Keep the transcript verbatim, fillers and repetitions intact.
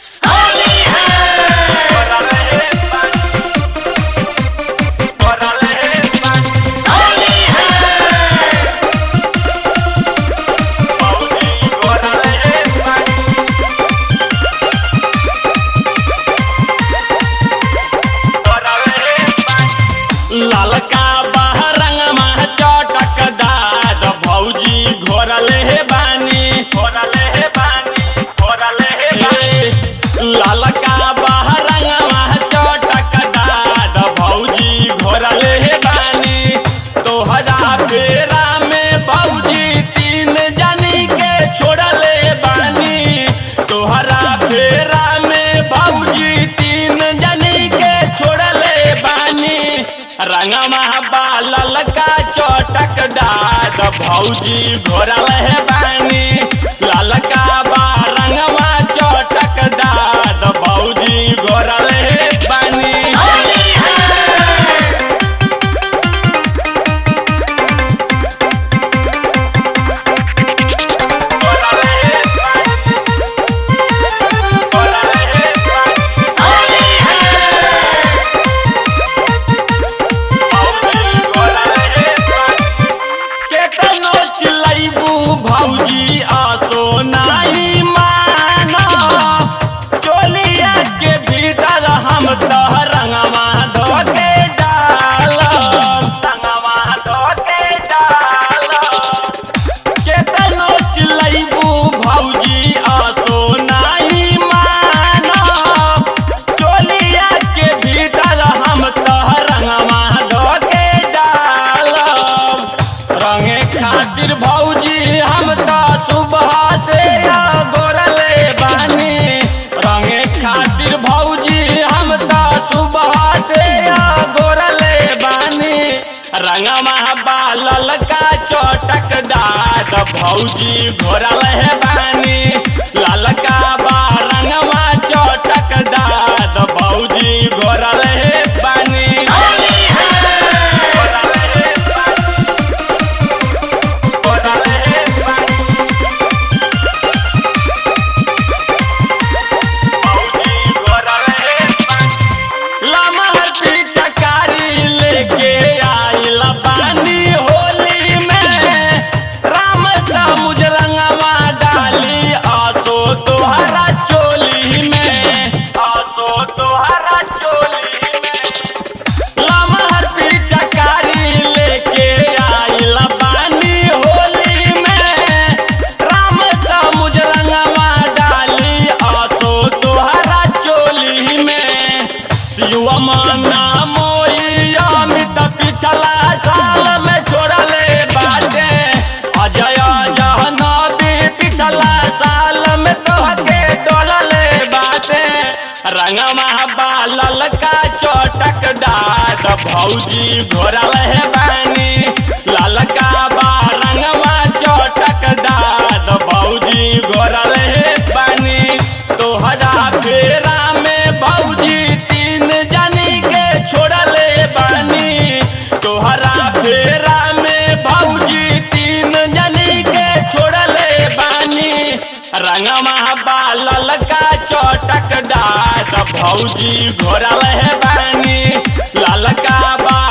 ललका बहरंग मह चटकदार भौजी घोरले हे बानी घोरले हे बानी घोरले हे बानी ललका बहरंग मह चटकदार भौजी घोरले हे बानी तोहरा फेरा में भौजी तीन जनी के छोड़ले बानी तोहरा फेरा में भौजी तीन जनी के छोड़ले बानी रंगमा बालल का चटक दाद भौजी घोरल है बानी ललका बारंगमा चटक दाद भौजी घोरल है बानी भौजी आसो नहीं माना चोलिया के भीतर हम तो रंगवा धोके डाल रंगवा धोके डाल केतनो चिलैबू भौजी आसो नहीं माना चोलिया के भीतर हम तो रंगवा धोके डाल रंगे खातिर भौजी हम तो सुबह से गोरले बानी रंगे खातिर भौजी हम तो सुबह से गोरले बानी रंगमा बालल का चटक दाद भौजी घोरल है बानी ललका बारंगमा चटक दाद भौजी घोरल है बानी मना मोई अमित पिछला साल में छोड़ले बाटे अजय जहनवी पिछला साल में तोहके डोलले बाटे रंगमा बालल का चटक दाद भौजी घोरल है बानी ललका बारंगमा चटक दाद भौजी घोरल है बानी तोहरा फेरा में भौजी तीन जनी के छोड़ले बानी तोहरा फेरा में भौजी तीन जनी के छोड़ले बानी रंगमा बालल का चटक दाद भौजी घोरल है बानी ललका बा